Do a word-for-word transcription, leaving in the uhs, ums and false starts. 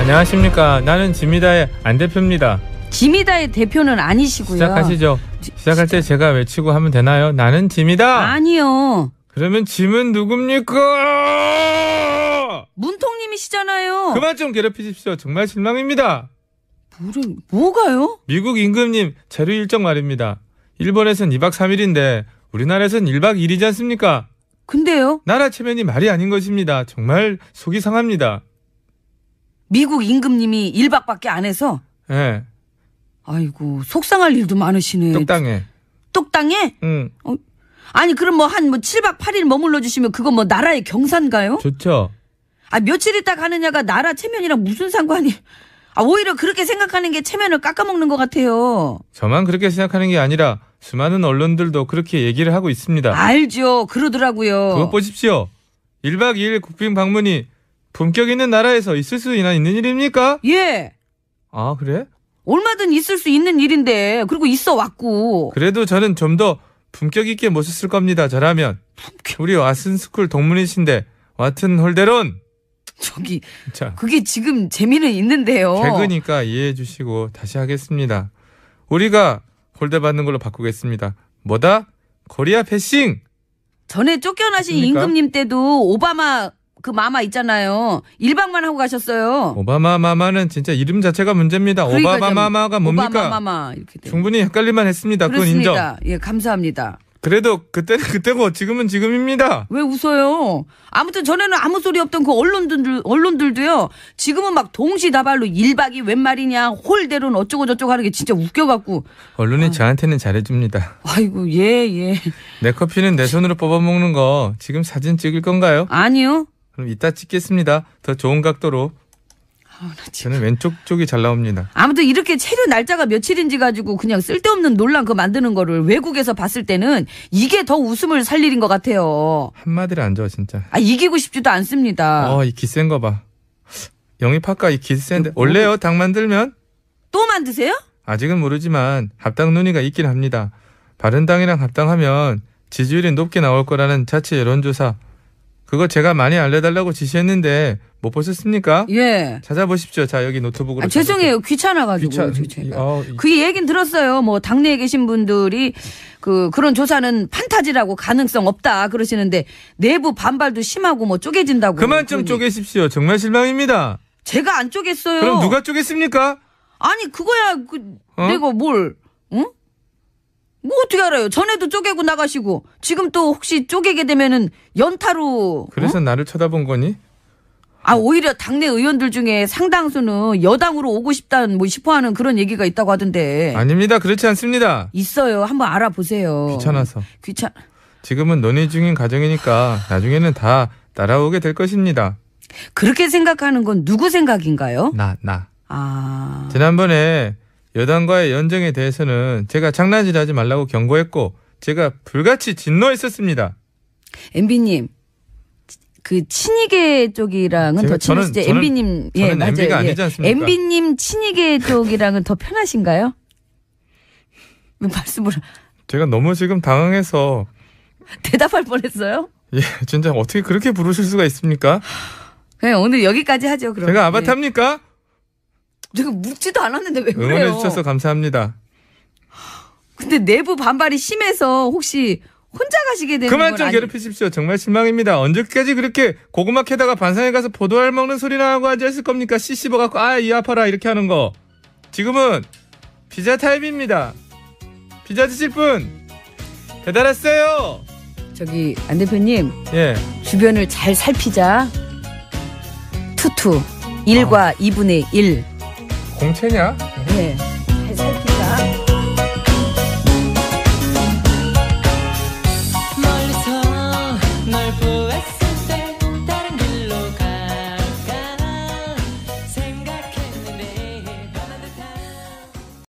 안녕하십니까. 나는 지미다의 안 대표입니다. 지미다의 대표는 아니시고요. 시작하시죠. 시작할 때 제가 외치고 하면 되나요? 나는 지미다. 아니요. 그러면 짐은 누굽니까? 문통님이시잖아요. 그만 좀 괴롭히십시오. 정말 실망입니다. 뭐를, 뭐가요? 미국 임금님 자료 일정 말입니다. 일본에선 이박 삼일인데 우리나라에선 일박 이일이지 않습니까? 근데요? 나라 체면이 말이 아닌 것입니다. 정말 속이 상합니다. 미국 임금님이 일박밖에 안 해서? 예. 네. 아이고, 속상할 일도 많으시네. 똑당해. 똑당해? 응. 어, 아니, 그럼 뭐 한 뭐 칠박 팔일 머물러 주시면 그건 뭐 나라의 경사인가요? 좋죠. 아, 며칠 있다 가느냐가 나라 체면이랑 무슨 상관이. 아, 오히려 그렇게 생각하는 게 체면을 깎아먹는 것 같아요. 저만 그렇게 생각하는 게 아니라 수많은 언론들도 그렇게 얘기를 하고 있습니다. 알죠. 그러더라고요. 그것 보십시오. 일박 이일 국빈 방문이 품격 있는 나라에서 있을 수나 있는 일입니까? 예. 아, 그래? 얼마든 있을 수 있는 일인데 그리고 있어 왔고. 그래도 저는 좀 더 품격 있게 모셨을 겁니다. 저라면. 품격. 우리 왓슨스쿨 동문이신데 왓튼 홀대론. 저기 자, 그게 지금 재미는 있는데요. 개그니까 이해해 주시고 다시 하겠습니다. 우리가 홀대 받는 걸로 바꾸겠습니다. 뭐다? 코리아 패싱. 전에 쫓겨나신 그러니까? 임금님 때도 오바마 그 마마 있잖아요. 일박만 하고 가셨어요. 오바마 마마는 진짜 이름 자체가 문제입니다. 그러니까 오바마 마마가 뭡니까? 오바마 마마 이렇게 돼요. 충분히 헷갈릴만 했습니다. 그건 인정. 그렇습니다. 예, 감사합니다. 그래도 그때는 그때고 지금은 지금입니다. 왜 웃어요? 아무튼 전에는 아무 소리 없던 그 언론들, 언론들도요. 지금은 막 동시다발로 일박이 웬 말이냐 홀대로는 어쩌고 저쩌고 하는 게 진짜 웃겨갖고. 언론이 아. 저한테는 잘해줍니다. 아이고 예 예. 내 커피는 내 손으로 뽑아먹는 거 지금 사진 찍을 건가요? 아니요. 그럼 이따 찍겠습니다. 더 좋은 각도로. 아, 나 저는 왼쪽 쪽이 잘 나옵니다. 아무튼 이렇게 체류 날짜가 며칠인지 가지고 그냥 쓸데없는 논란 그 만드는 거를 외국에서 봤을 때는 이게 더 웃음을 살 일인 것 같아요. 한마디를 안 줘 진짜. 아, 이기고 싶지도 않습니다. 어, 이 기센 거 봐. 영입할까 이 기센데. 원래요 당 만들면? 또 만드세요? 아직은 모르지만 합당 논의가 있긴 합니다. 바른당이랑 합당하면 지지율이 높게 나올 거라는 자체 여론조사. 그거 제가 많이 알려달라고 지시했는데 못 보셨습니까? 예. 찾아보십시오. 자, 여기 노트북으로. 아, 죄송해요. 귀찮아가지고. 귀찮- 제가. 어, 그 얘긴 들었어요. 뭐 당내에 계신 분들이 그 그런 조사는 판타지라고 가능성 없다 그러시는데 내부 반발도 심하고 뭐 쪼개진다고. 그만 좀 그러니. 쪼개십시오. 정말 실망입니다. 제가 안 쪼갰어요. 그럼 누가 쪼갰습니까? 아니 그거야. 그 어? 내가 뭘? 응? 뭐 어떻게 알아요? 전에도 쪼개고 나가시고 지금 또 혹시 쪼개게 되면은 연타로. 그래서 어? 나를 쳐다본 거니? 아 오히려 당내 의원들 중에 상당수는 여당으로 오고 싶다는 뭐 싶어하는 그런 얘기가 있다고 하던데. 아닙니다. 그렇지 않습니다. 있어요. 한번 알아보세요. 귀찮아서. 귀찮. 지금은 논의 중인 과정이니까 나중에는 다 따라오게 될 것입니다. 그렇게 생각하는 건 누구 생각인가요? 나, 나. 아. 지난번에 여당과의 연정에 대해서는 제가 장난질 하지 말라고 경고했고 제가 불같이 진노했었습니다. 엠비님. 그 친이계 쪽이랑은 제가- 더 저는- 친하시죠? 저는- 엠비님. 예, 저는 맞아요. 엠비가 예. 아니지 않습니까? 엠비님 친이계 쪽이랑은 더 편하신가요? 왜 말씀을 제가 너무 지금 당황해서 대답할 뻔했어요? 예, 진짜 어떻게 그렇게 부르실 수가 있습니까? 그냥 오늘 여기까지 하죠. 그럼. 제가 아바타입니까? 예. 제가 묻지도 않았는데 왜 그래요? 응원해 주셔서 감사합니다. 근데 내부 반발이 심해서 혹시 혼자 가시게 되는 그만 건 좀 아니... 괴롭히십시오. 정말 실망입니다. 언제까지 그렇게 고구마 캐다가 반상에 가서 포도알 먹는 소리나 하고 앉아있을 겁니까? 씨 씹어갖고 아 이 아파라 이렇게 하는 거. 지금은 피자 타임입니다. 피자 드실 분 배달 왔어요. 저기 안 대표님 예. 주변을 잘 살피자. 투투 일과 이분의 일. 공채냐? 예.